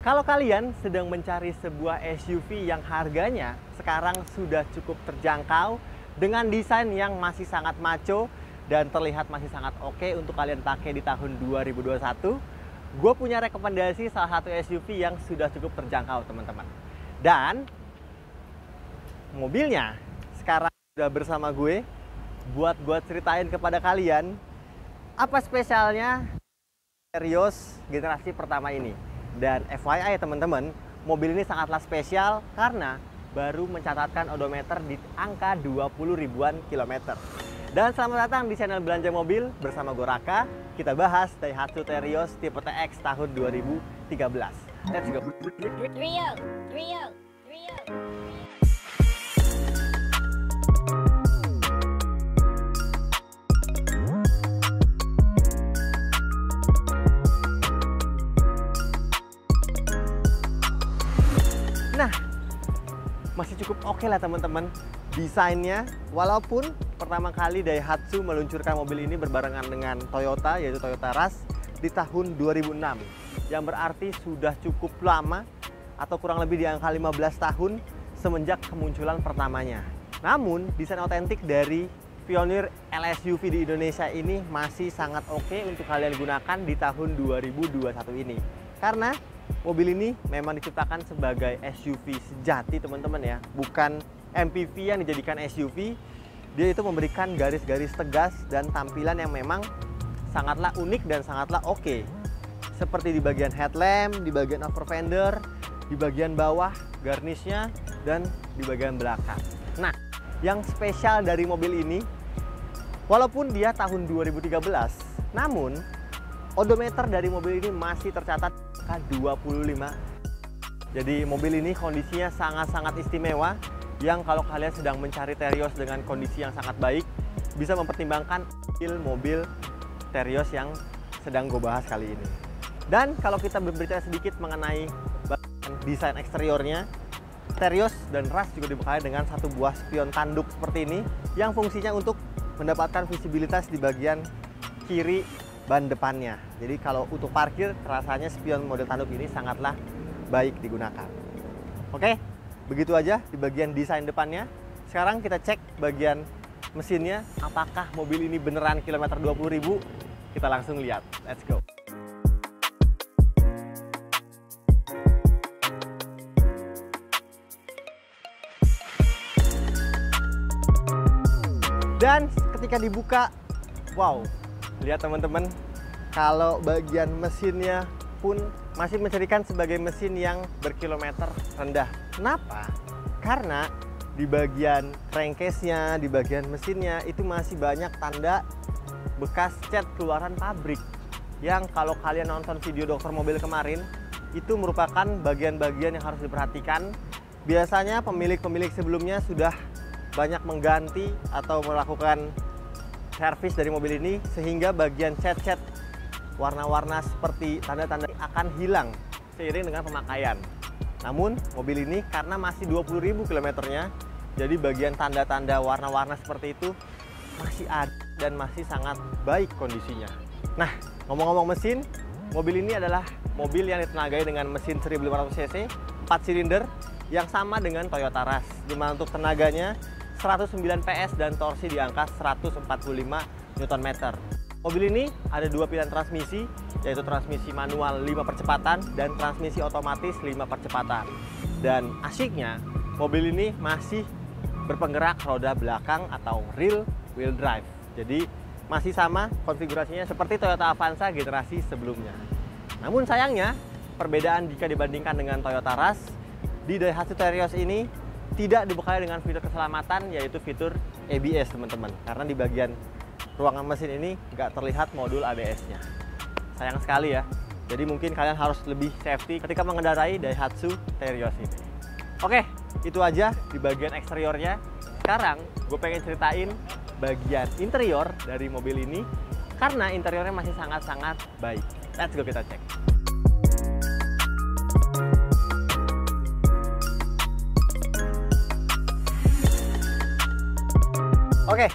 Kalau kalian sedang mencari sebuah SUV yang harganya sekarang sudah cukup terjangkau dengan desain yang masih sangat maco dan terlihat masih sangat oke untuk kalian pakai di tahun 2021, gue punya rekomendasi salah satu SUV yang sudah cukup terjangkau, teman-teman. Dan mobilnya sekarang sudah bersama gue buat gue ceritain kepada kalian apa spesialnya Terios generasi pertama ini. Dan FYI teman-teman, mobil ini sangatlah spesial karena baru mencatatkan odometer di angka 20 ribuan kilometer. Dan selamat datang di channel Belanja Mobil bersama gue Raka. Kita bahas Daihatsu Terios tipe TX tahun 2013. Let's go. Rio. Nah, masih cukup oke lah teman-teman desainnya, walaupun pertama kali Daihatsu meluncurkan mobil ini berbarengan dengan Toyota, yaitu Toyota Rush di tahun 2006, yang berarti sudah cukup lama atau kurang lebih di angka 15 tahun semenjak kemunculan pertamanya. Namun desain otentik dari pionir LSUV di Indonesia ini masih sangat oke untuk kalian gunakan di tahun 2021 ini, karena mobil ini memang diciptakan sebagai SUV sejati teman-teman ya, bukan MPV yang dijadikan SUV. Dia itu memberikan garis-garis tegas dan tampilan yang memang sangatlah unik dan sangatlah oke. Seperti di bagian headlamp, di bagian upper fender, di bagian bawah garnisnya, dan di bagian belakang. Nah, yang spesial dari mobil ini, walaupun dia tahun 2013, namun odometer dari mobil ini masih tercatat 25. Jadi mobil ini kondisinya sangat-sangat istimewa, yang kalau kalian sedang mencari Terios dengan kondisi yang sangat baik, bisa mempertimbangkan mobil Terios yang sedang gue bahas kali ini. Dan kalau kita berbicara sedikit mengenai desain eksteriornya, Terios dan Rush juga dibekali dengan satu buah spion tanduk seperti ini, yang fungsinya untuk mendapatkan visibilitas di bagian kiri ban depannya. Jadi kalau untuk parkir, rasanya spion model tanduk ini sangatlah baik digunakan. Oke, begitu aja di bagian desain depannya. Sekarang kita cek bagian mesinnya, apakah mobil ini beneran kilometer 20.000? Kita langsung lihat. Let's go. Dan ketika dibuka, wow, lihat teman-teman, kalau bagian mesinnya pun masih menjadikan sebagai mesin yang berkilometer rendah. Kenapa? Karena di bagian crankcase-nya, di bagian mesinnya itu masih banyak tanda bekas cat keluaran pabrik, yang kalau kalian nonton video dokter mobil kemarin, itu merupakan bagian-bagian yang harus diperhatikan. Biasanya pemilik-pemilik sebelumnya sudah banyak mengganti atau melakukan servis dari mobil ini, sehingga bagian cat-cat warna-warna seperti tanda-tanda akan hilang seiring dengan pemakaian. Namun mobil ini karena masih 20.000 kilometernya, jadi bagian tanda-tanda warna-warna seperti itu masih ada dan masih sangat baik kondisinya. Nah, ngomong-ngomong mesin, mobil ini adalah mobil yang ditenagai dengan mesin 1500 cc 4 silinder yang sama dengan Toyota Rush, dimana untuk tenaganya 109 PS dan torsi di angka 145 Nm. Mobil ini ada dua pilihan transmisi, yaitu transmisi manual 5 percepatan dan transmisi otomatis 5 percepatan. Dan asyiknya, mobil ini masih berpenggerak roda belakang atau rear wheel drive. Jadi masih sama konfigurasinya seperti Toyota Avanza generasi sebelumnya. Namun sayangnya, perbedaan jika dibandingkan dengan Toyota Rush, di Daihatsu Terios ini tidak dibekali dengan fitur keselamatan, yaitu fitur ABS teman-teman, karena di bagian ruangan mesin ini nggak terlihat modul ABS-nya. Sayang sekali ya. Jadi mungkin kalian harus lebih safety ketika mengendarai Daihatsu Terios ini. Oke, itu aja di bagian eksteriornya. Sekarang gue pengen ceritain bagian interior dari mobil ini, karena interiornya masih sangat-sangat baik. Let's go, kita cek. Oke,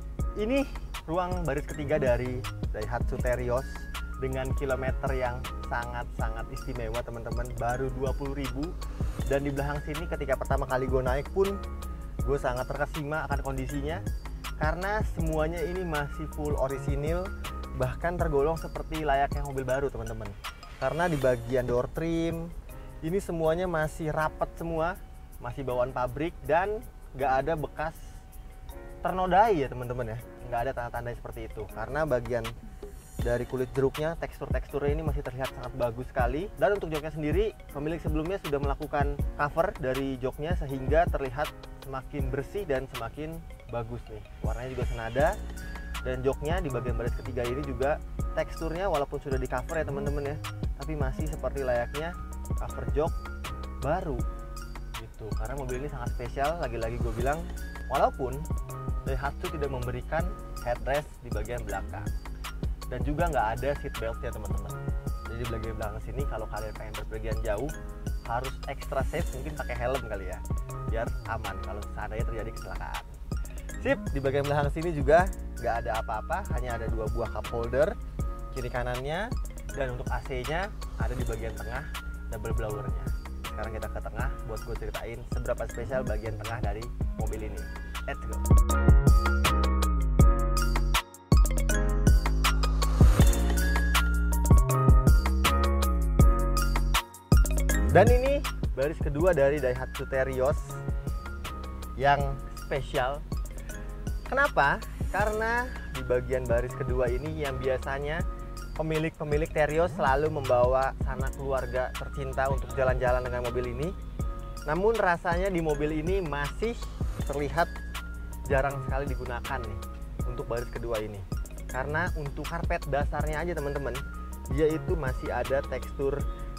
ini ruang baris ketiga dari Daihatsu Terios dengan kilometer yang sangat-sangat istimewa teman-teman, baru 20.000. Dan di belakang sini ketika pertama kali gue naik pun gue sangat terkesima akan kondisinya, karena semuanya ini masih full orisinil, bahkan tergolong seperti layaknya mobil baru teman-teman. Karena di bagian door trim ini semuanya masih rapat semua, masih bawaan pabrik, dan nggak ada bekas ternodai ya teman-teman ya, nggak ada tanda-tanda seperti itu. Karena bagian dari kulit jeruknya, teksturnya ini masih terlihat sangat bagus sekali. Dan untuk joknya sendiri, pemilik sebelumnya sudah melakukan cover dari joknya sehingga terlihat semakin bersih dan semakin bagus nih. Warnanya juga senada, dan joknya di bagian baris ketiga ini juga teksturnya walaupun sudah di cover ya teman-teman ya, tapi masih seperti layaknya cover jok baru gitu. Karena mobil ini sangat spesial, lagi-lagi gue bilang, walaupun Daihatsu tidak memberikan headrest di bagian belakang dan juga nggak ada seat belt ya teman-teman. Jadi di bagian belakang sini kalau kalian pengen berpergian jauh harus extra safe, mungkin pakai helm kali ya, biar aman kalau seandainya terjadi kecelakaan. Sip, di bagian belakang sini juga nggak ada apa-apa, hanya ada 2 buah cup holder kiri kanannya, dan untuk AC-nya ada di bagian tengah double blowernya. Sekarang kita ke tengah buat gue ceritain seberapa spesial bagian tengah dari mobil ini. Let's go. Dan ini baris kedua dari Daihatsu Terios yang spesial. Kenapa? Karena di bagian baris kedua ini yang biasanya pemilik Terios selalu membawa sanak keluarga tercinta untuk jalan-jalan dengan mobil ini. Namun rasanya di mobil ini masih terlihat jarang sekali digunakan nih untuk baris kedua ini. Karena untuk karpet dasarnya aja teman-teman, dia itu masih ada tekstur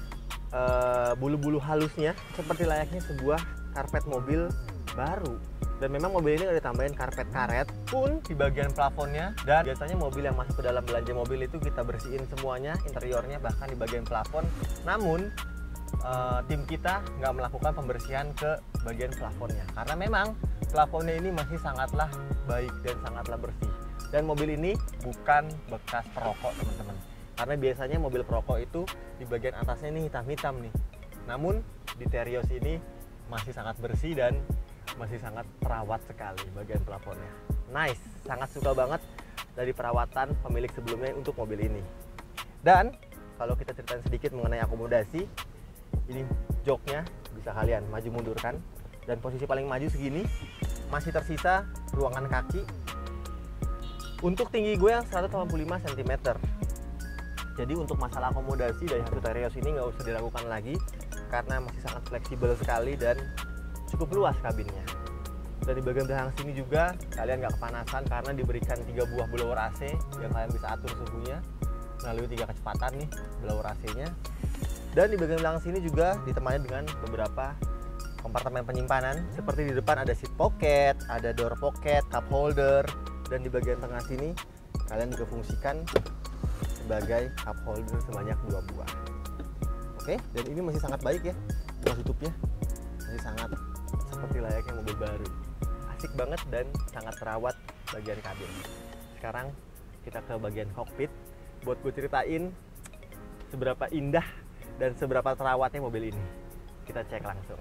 bulu-bulu halusnya seperti layaknya sebuah karpet mobil baru. Dan memang mobil ini udah ditambahin karpet karet pun di bagian plafonnya. Dan biasanya mobil yang masuk ke dalam belanja mobil itu kita bersihin semuanya, interiornya bahkan di bagian plafon. Namun tim kita nggak melakukan pembersihan ke bagian plafonnya karena memang plafonnya ini masih sangatlah baik dan sangatlah bersih. Dan mobil ini bukan bekas perokok teman-teman, karena biasanya mobil perokok itu di bagian atasnya ini hitam-hitam nih. Namun di Terios ini masih sangat bersih dan masih sangat terawat sekali bagian plafonnya. Nice, sangat suka banget dari perawatan pemilik sebelumnya untuk mobil ini. Dan kalau kita ceritain sedikit mengenai akomodasi, ini joknya bisa kalian maju mundurkan, dan posisi paling maju segini masih tersisa ruangan kaki untuk tinggi gue yang 185 cm. Jadi untuk masalah akomodasi Daihatsu Terios ini nggak usah diragukan lagi karena masih sangat fleksibel sekali dan cukup luas kabinnya. Dan di bagian belakang sini juga kalian nggak kepanasan karena diberikan 3 buah blower AC yang kalian bisa atur suhunya melalui 3 kecepatan nih blower AC-nya. Dan di bagian belakang sini juga ditemani dengan beberapa kompartemen penyimpanan, seperti di depan ada seat pocket, ada door pocket, cup holder, dan di bagian tengah sini kalian juga fungsikan sebagai cup holder sebanyak 2 buah. Oke, dan ini masih sangat baik ya buah tutupnya, masih sangat seperti layaknya mobil baru. Asik banget dan sangat terawat bagian kabin. Sekarang kita ke bagian kokpit buat gue ceritain seberapa indah dan seberapa terawatnya mobil ini. Kita cek langsung.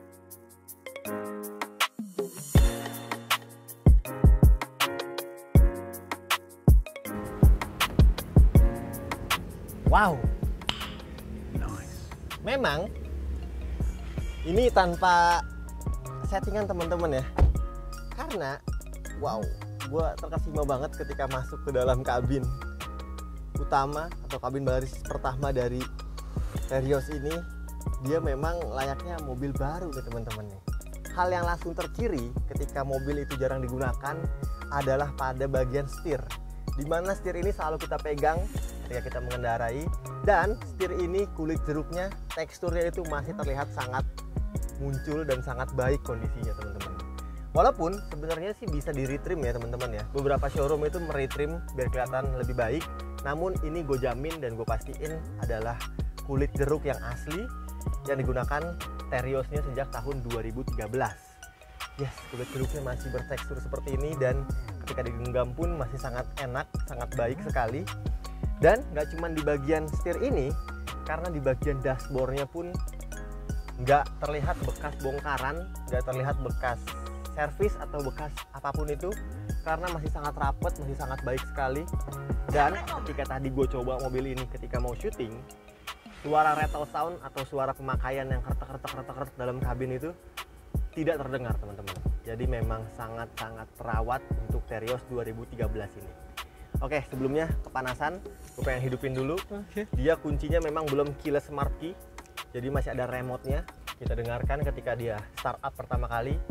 Wow, nice. Memang ini tanpa settingan teman-teman ya, karena wow, gue terkesima banget ketika masuk ke dalam kabin utama atau kabin baris pertama dari Terios ini. Dia memang layaknya mobil baru nih teman-teman nih. Hal yang langsung terciri ketika mobil itu jarang digunakan adalah pada bagian setir, dimana setir ini selalu kita pegang ketika kita mengendarai, dan setir ini kulit jeruknya, teksturnya itu masih terlihat sangat muncul dan sangat baik kondisinya teman-teman. Walaupun sebenarnya sih bisa di retrim ya teman-teman ya, beberapa showroom itu meretrim biar kelihatan lebih baik, namun ini gue jamin dan gue pastiin adalah kulit jeruk yang asli yang digunakan Teriosnya sejak tahun 2013. Yes, kulit jeruknya masih bertekstur seperti ini dan ketika digenggam pun masih sangat enak, sangat baik sekali. Dan nggak cuma di bagian setir ini, karena di bagian dashboardnya pun nggak terlihat bekas bongkaran, nggak terlihat bekas servis atau bekas apapun itu, karena masih sangat rapet, masih sangat baik sekali. Dan ketika tadi gue coba mobil ini ketika mau syuting, suara rattle sound atau suara pemakaian yang kertek dalam kabin itu tidak terdengar teman-teman. Jadi memang sangat-sangat terawat untuk Terios 2013 ini. Oke, sebelumnya kepanasan, gue pengen hidupin dulu. Dia kuncinya memang belum keyless smart key, jadi masih ada remote-nya. Kita dengarkan ketika dia start up pertama kali.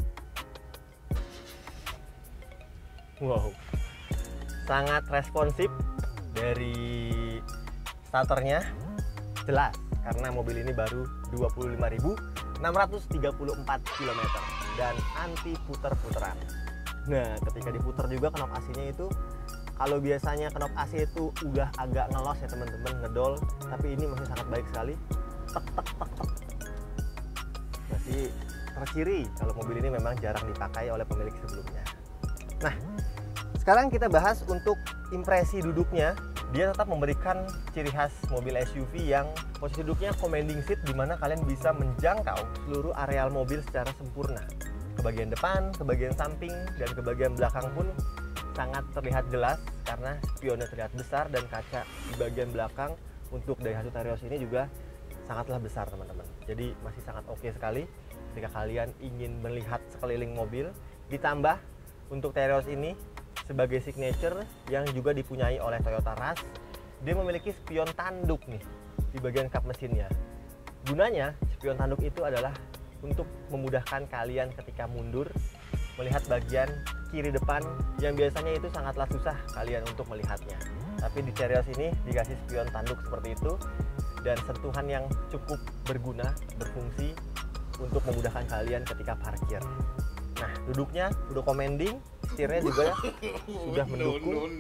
Wow, sangat responsif dari starternya, jelas karena mobil ini baru 25.634 km dan anti puter-puteran. Nah, ketika diputer juga knop AC-nya itu, kalau biasanya knop AC itu udah agak ngelos ya teman-teman, ngedol, tapi ini masih sangat baik sekali. Tek tek tek tek. Masih terciri kalau mobil ini memang jarang dipakai oleh pemilik sebelumnya. Nah, sekarang kita bahas untuk impresi duduknya. Dia tetap memberikan ciri khas mobil SUV yang posisi duduknya commanding seat, di mana kalian bisa menjangkau seluruh areal mobil secara sempurna. Ke bagian depan, ke bagian samping, dan ke bagian belakang pun sangat terlihat jelas karena spionnya terlihat besar dan kaca di bagian belakang untuk Daihatsu Terios ini juga sangatlah besar teman-teman. Jadi masih sangat oke sekali jika kalian ingin melihat sekeliling mobil. Ditambah untuk Terios ini sebagai signature yang juga dipunyai oleh Toyota Rush, dia memiliki spion tanduk nih di bagian kap mesinnya. Gunanya spion tanduk itu adalah untuk memudahkan kalian ketika mundur melihat bagian kiri depan yang biasanya itu sangatlah susah kalian untuk melihatnya. Tapi di Terios ini dikasih spion tanduk seperti itu dan sentuhan yang cukup berguna, berfungsi untuk memudahkan kalian ketika parkir. Nah, duduknya udah commanding, setirnya juga sudah mendukung.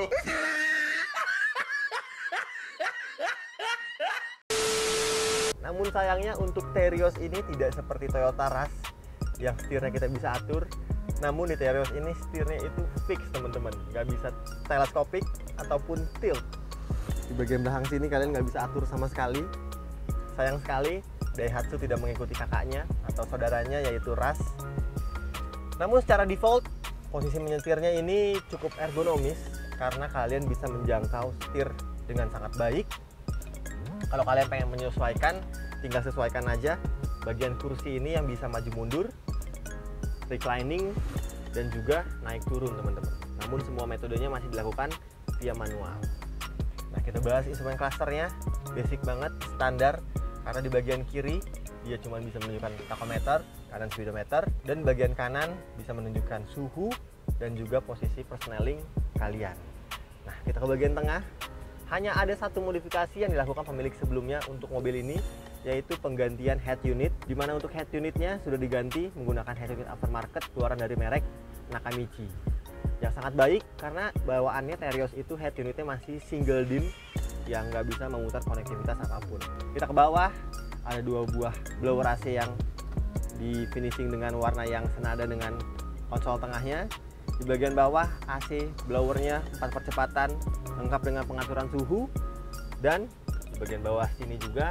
Namun sayangnya untuk Terios ini tidak seperti Toyota Rush yang setirnya kita bisa atur. Namun di Terios ini setirnya itu fix teman-teman, nggak bisa teleskopik ataupun tilt. Di bagian belakang sini kalian nggak bisa atur sama sekali. Sayang sekali Daihatsu tidak mengikuti kakaknya atau saudaranya yaitu Rush. Namun secara default posisi menyetirnya ini cukup ergonomis karena kalian bisa menjangkau setir dengan sangat baik. Kalau kalian pengen menyesuaikan, tinggal sesuaikan aja bagian kursi ini yang bisa maju mundur, reclining, dan juga naik turun teman-teman. Namun semua metodenya masih dilakukan via manual. Nah, kita bahas instrumen clusternya. Basic banget, standar, karena di bagian kiri dia cuma bisa menunjukkan tachometer, kanan speedometer, dan bagian kanan bisa menunjukkan suhu dan juga posisi persneling kalian. Nah, kita ke bagian tengah. Hanya ada satu modifikasi yang dilakukan pemilik sebelumnya untuk mobil ini, yaitu penggantian head unit, di mana untuk head unitnya sudah diganti menggunakan head unit aftermarket keluaran dari merek Nakamichi. Yang sangat baik karena bawaannya Terios itu head unitnya masih single DIN yang nggak bisa memutar konektivitas apapun. Kita ke bawah, ada dua buah blower AC yang di finishing dengan warna yang senada dengan konsol tengahnya. Di bagian bawah AC blowernya 4 percepatan, lengkap dengan pengaturan suhu. Dan di bagian bawah sini juga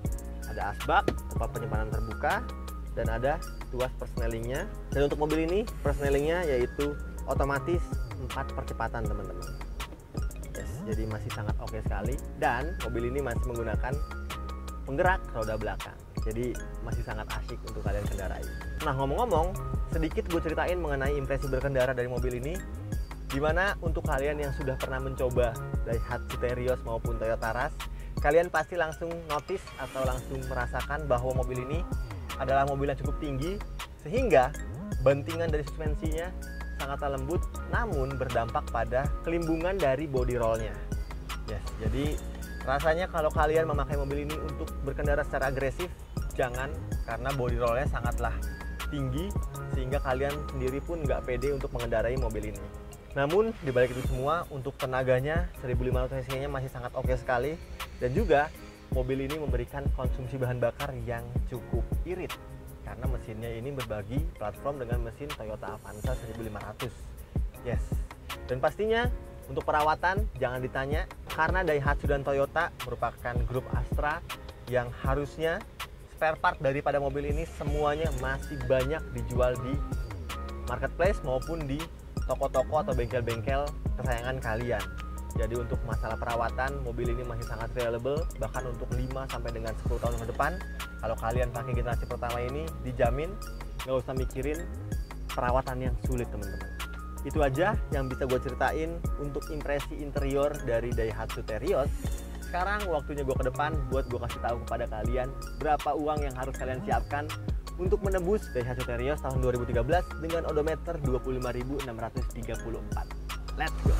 ada asbak, tempat penyimpanan terbuka, dan ada tuas persnelingnya. Dan untuk mobil ini persnelingnya yaitu otomatis 4 percepatan teman-teman. Yes, jadi masih sangat oke sekali. Dan mobil ini masih menggunakan penggerak roda belakang, jadi masih sangat asyik untuk kalian kendarai. Nah, ngomong-ngomong, sedikit gue ceritain mengenai impresi berkendara dari mobil ini, dimana untuk kalian yang sudah pernah mencoba Daihatsu Terios maupun Toyota Rush, kalian pasti langsung notice atau langsung merasakan bahwa mobil ini adalah mobil yang cukup tinggi, sehingga bantingan dari suspensinya sangatlah lembut, namun berdampak pada kelimbungan dari body rollnya. Yes, jadi rasanya kalau kalian memakai mobil ini untuk berkendara secara agresif, jangan, karena body rollnya sangatlah tinggi sehingga kalian sendiri pun nggak pede untuk mengendarai mobil ini. Namun dibalik itu semua, untuk tenaganya 1500 cc-nya masih sangat oke sekali, dan juga mobil ini memberikan konsumsi bahan bakar yang cukup irit karena mesinnya ini berbagi platform dengan mesin Toyota Avanza 1500. Yes, dan pastinya Untuk perawatan jangan ditanya, karena Daihatsu dan Toyota merupakan grup Astra yang harusnya spare part daripada mobil ini semuanya masih banyak dijual di marketplace maupun di toko-toko atau bengkel-bengkel kesayangan kalian. Jadi untuk masalah perawatan, mobil ini masih sangat reliable, bahkan untuk 5 sampai dengan 10 tahun ke depan. Kalau kalian pakai generasi pertama ini, dijamin nggak usah mikirin perawatan yang sulit, teman-teman. Itu aja yang bisa gue ceritain untuk impresi interior dari Daihatsu Terios. Sekarang waktunya gue ke depan buat gue kasih tahu kepada kalian berapa uang yang harus kalian siapkan untuk menebus Daihatsu Terios tahun 2013 dengan odometer 25.634. Let's go!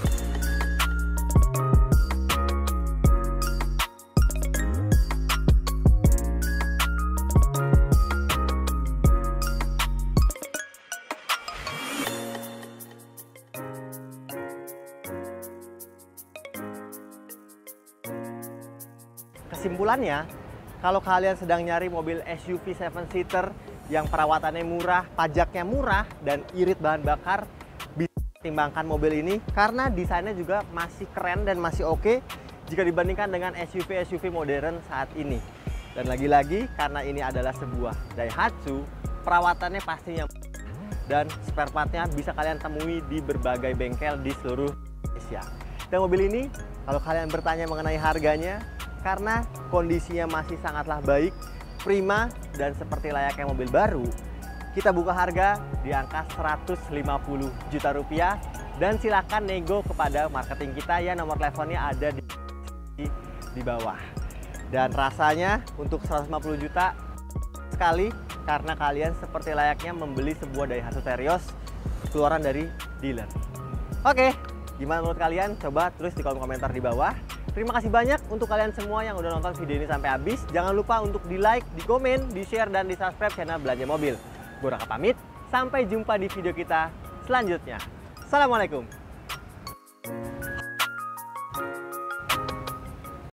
Kesimpulannya, kalau kalian sedang nyari mobil SUV 7-seater yang perawatannya murah, pajaknya murah, dan irit bahan bakar, bisa pertimbangkan mobil ini karena desainnya juga masih keren dan masih oke jika dibandingkan dengan SUV-SUV modern saat ini. Dan lagi-lagi, karena ini adalah sebuah Daihatsu, perawatannya pastinya dan spare partnya bisa kalian temui di berbagai bengkel di seluruh Indonesia. Dan mobil ini, kalau kalian bertanya mengenai harganya, karena kondisinya masih sangatlah baik, prima, dan seperti layaknya mobil baru, kita buka harga di angka 150 juta rupiah, dan silakan nego kepada marketing kita ya, nomor teleponnya ada di bawah. Dan rasanya untuk 150 juta sekali, karena kalian seperti layaknya membeli sebuah Daihatsu Terios keluaran dari dealer. Oke, gimana menurut kalian? Coba tulis di kolom komentar di bawah. Terima kasih banyak untuk kalian semua yang udah nonton video ini sampai habis. Jangan lupa untuk di like, di komen, di share, dan di subscribe channel Belanja Mobil. Gue Raka pamit, sampai jumpa di video kita selanjutnya. Assalamualaikum.